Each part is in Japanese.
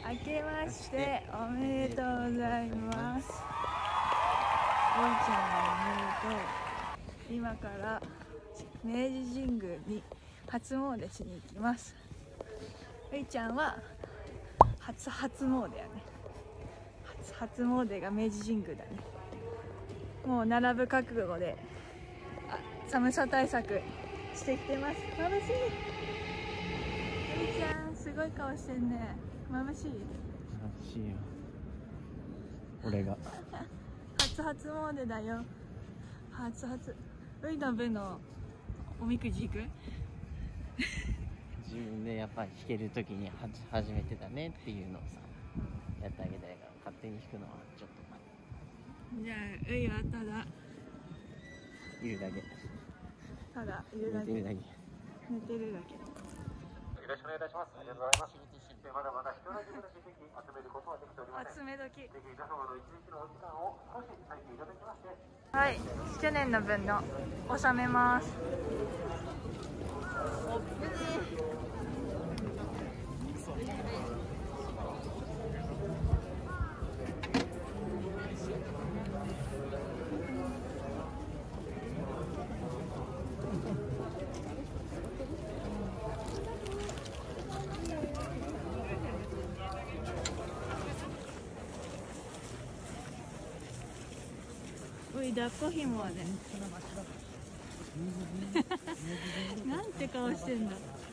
明けましておめでとうございます。おいちゃんおめでとう。今から明治神宮に初詣しに行きます。おいちゃんは初詣やね。初詣が明治神宮だね。もう並ぶ覚悟で寒さ対策してきてます。眩しい。おいちゃんすごい顔してんね。眩しい。 眩しいよ。俺が初詣だよ。ういの部のおみくじ行く？ 自分でやっぱり弾けるときに初めてだねっていうのをさ、やってあげたいから、勝手に弾くのはちょっとじゃあういはただいるだけ。 ただいるだけ。寝てるだけ。 よろしくお願いいたします。ありがとうございます。まだまだ必要な自分の実績集めることはできておりません。 集め時。 ぜひ皆様の一日のお時間を少し割いていただきまして。 はい、去年の分の納めます。おい、抱っこひもはね。なんて顔してんだ。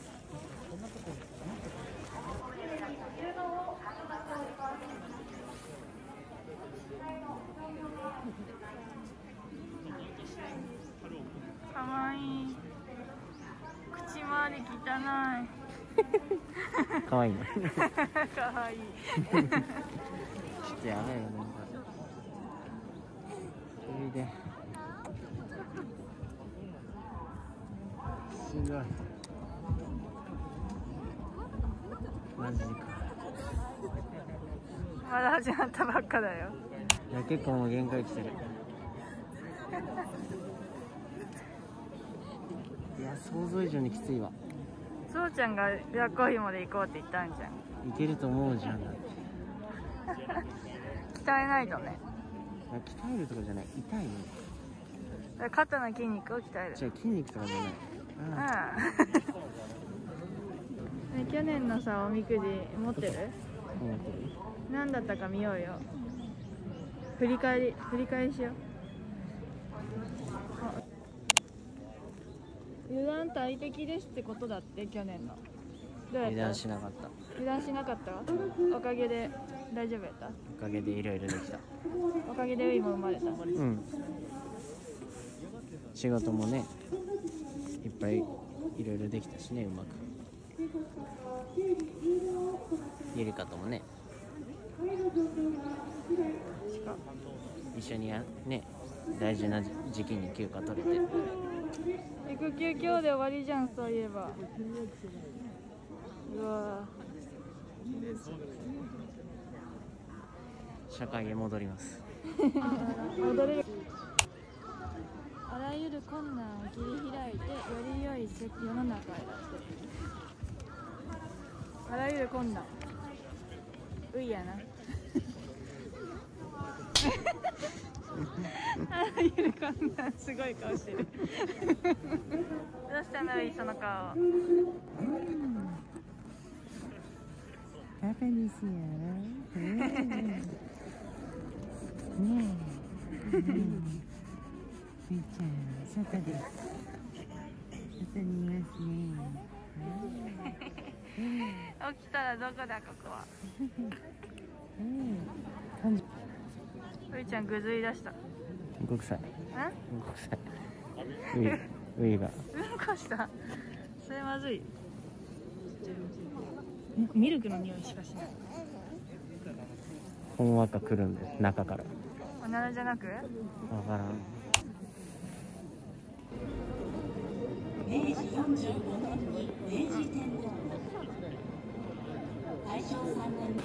かわいい。口周り汚い。 かわいいの。 かわいい。 ちょっとやばいよね。それで。すごい。マジか。 まだ始まったばっかだよ。 いや、結構もう限界来てる。いや、想像以上にきついわ。 そうちゃんが抱っこひもで行こうって言ったんじゃん。 いけると思うじゃん。だって鍛えないとね。 いや、鍛えるとかじゃない、痛いよ。 肩の筋肉を鍛える。 じゃあ筋肉とかじゃない。 ね、去年のさおみくじ持ってる？ 持ってる。 何だったか見ようよ。振り返りしよう。油断大敵ですってことだって。去年のどうやった？ 油断しなかった。 油断しなかった？おかげで大丈夫やった？ おかげでいろいろできた。 おかげでウイも生まれた。 うん。仕事もね、いっぱいいろいろできたしね、うまく。ゆりかともね、一緒にね、大事な時期に休暇取れて。 育休今日で終わりじゃん、そういえば。うわ社会へ戻ります。 戻れる。あらゆる困難を切り開いてより良い世の中へだって。あらゆる困難ういやな。あらゆる困難すごい顔してる。どうしたのうい、その顔。 パパにしやろ。ねえ。みーちゃん、外です。外にいますね。 起きたらどこだ、ここは。ういちゃんぐずり出した。 うんこ臭い。うんこ臭い。ういが。 うんこした。それまずい。ミルクの匂いしかしない。 ほんわかくるんで、中から。 おならじゃなく？ わからん。 明治45年に明治天皇、大正3年。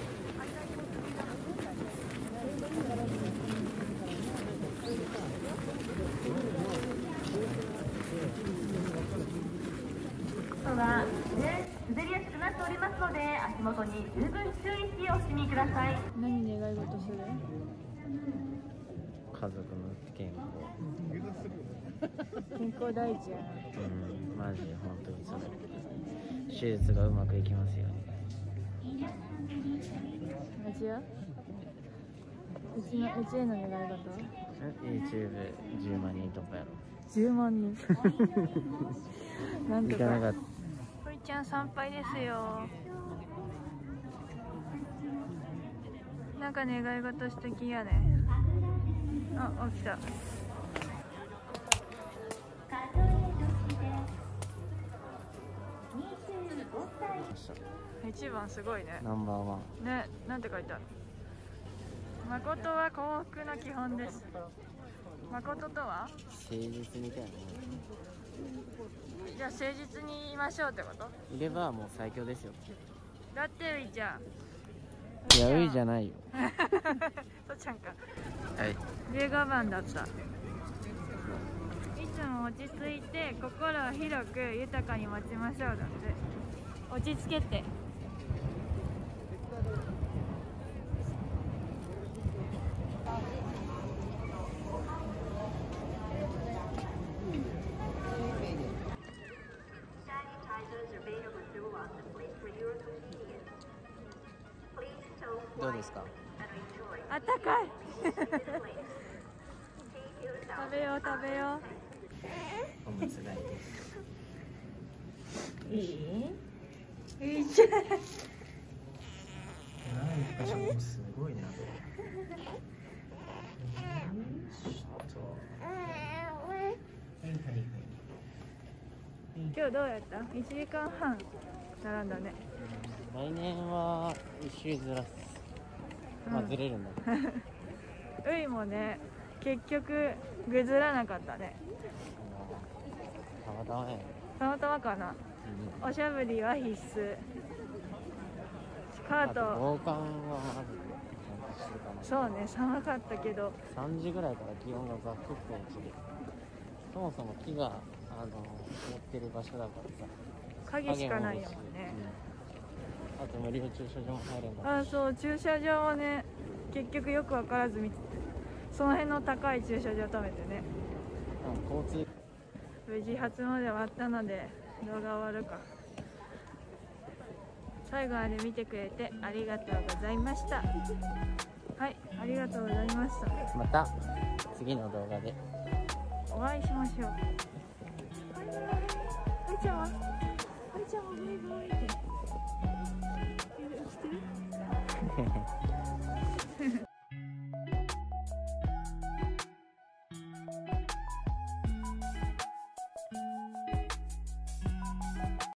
は滑りやすくなっておりますので、足元ことに十分注意しお済みください。 何願い事する？ 家族の健康。 健康第一やな。 マジ本当にそれ。手術がうまくいきますように。 マジや？うちへの願い事？ YouTube10 万人とかやろ。 10万人。なんとか。 行かなかった。 堀ちゃん参拝ですよ。なんか願い事した気やね。あ、起きた。一番すごいね。 ナンバーワン。 ね、なんて書いてある。誠は幸福の基本です。誠とは？ 誠実みたいなもじゃあ誠実にいましょうってこと？ ん。いればもう最強ですよ。 だってういちゃん。 いや、ういじゃないよ。 とちゃんか。 はい。 で我慢だった。いつも落ち着いて心を広く豊かに持ちましょうだって。落ち着けて。 どうですか？ あったかい。食べよう食べよおむつ替えです。 う。いいじゃん。 なんかしかもすごいね。 今日どうやった？ 1 時間半並んだね。 来年は一周ずらす。まあずれるんだけど。 ういもね、結局ぐずらなかったね。 たまたまやね。 たまたまかな。おしゃぶりは必須。カート。 防寒はまずちゃんとしてるかな。 そうね、寒かったけど。 3時ぐらいから気温がガクッと落ちる。そもそも木が持ってる場所だからさ。 影しかないよね。 あと無料駐車場も入れんかあ、そう、駐車場はね、結局よく分からず見てて、その辺の高い駐車場止めてね。 交通。 無事初詣終わったので動画終わるか。最後まで見てくれてありがとうございました。はい、ありがとうございました。 また次の動画でお会いしましょう。バイバイ。あいちゃんはバイバイって。してる？